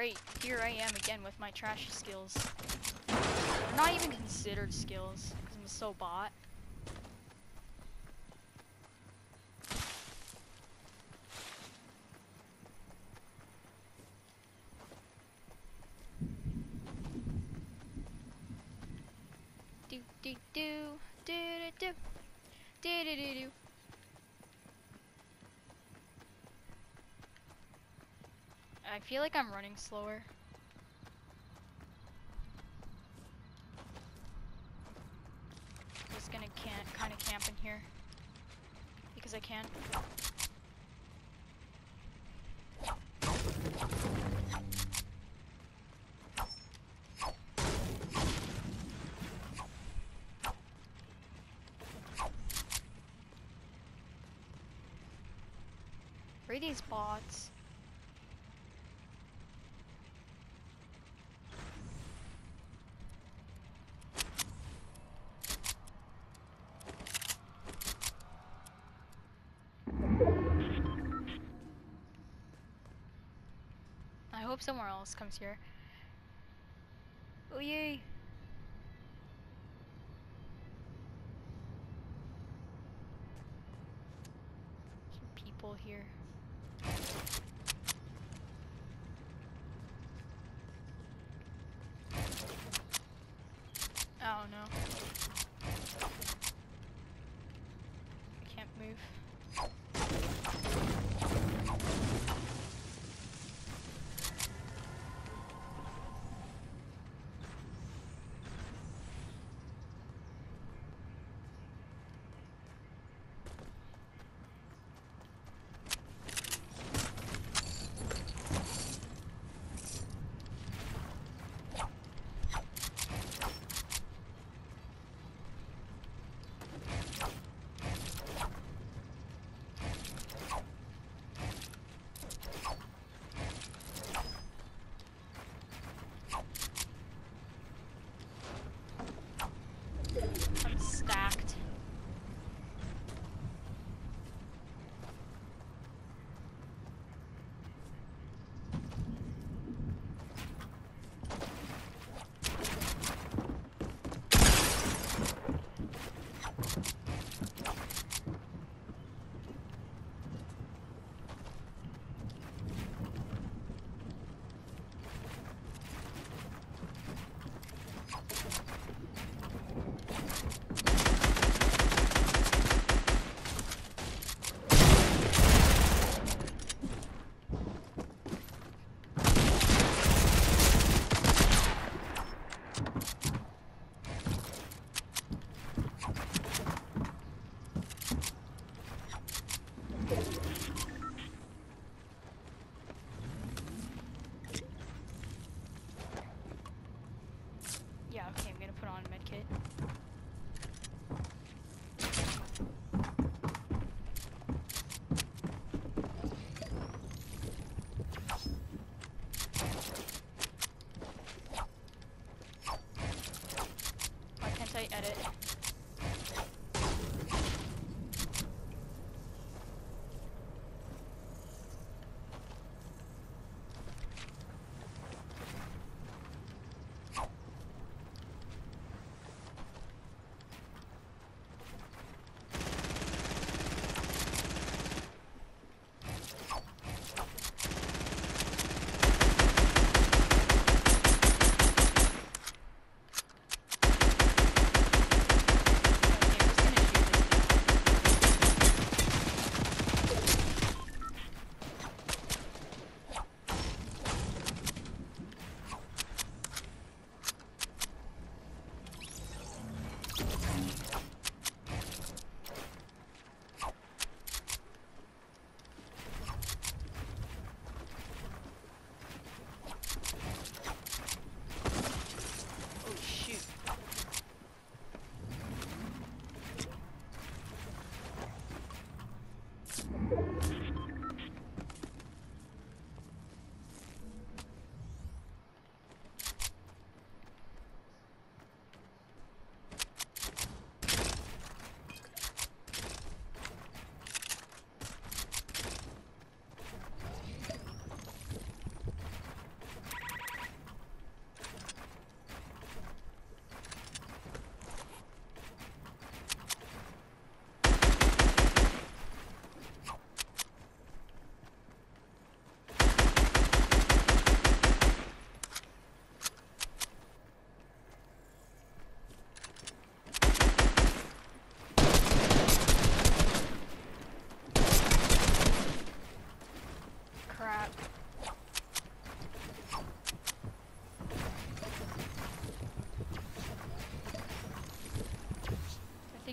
Alright, here I am again with my trash skills. They're not even considered skills, because I'm so bot. Do do do do do do do do do. I feel like I'm running slower. I'm just gonna kind of camp in here because I can. Where are these bots? I hope somewhere else comes here. Oh yay! Some people here. Oh no. I can't move.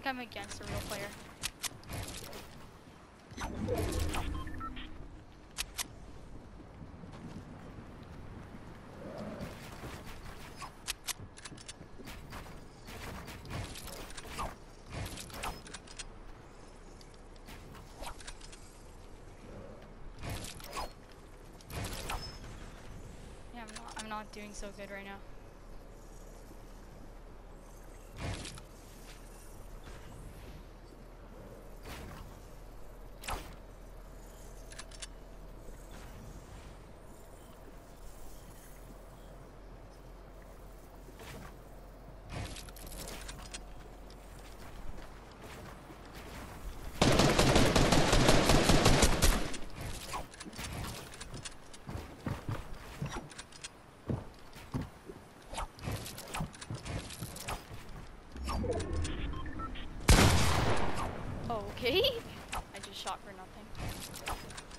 I'm against a real player. Yeah, I'm not doing so good right now. Oh, okay. I just shot for nothing.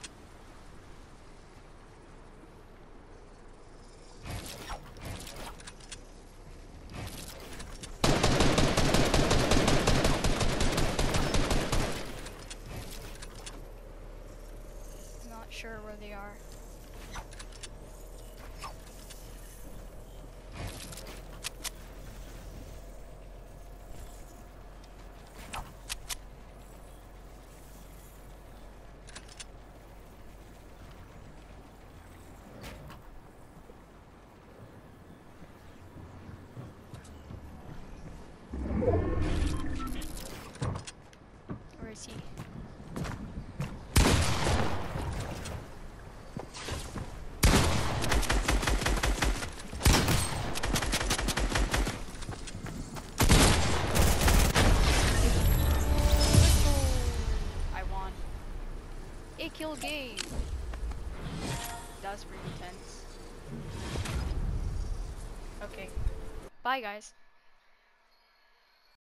Not sure where they are. Where is he? I won. 8-kill game. That was pretty intense. Okay. Bye, guys.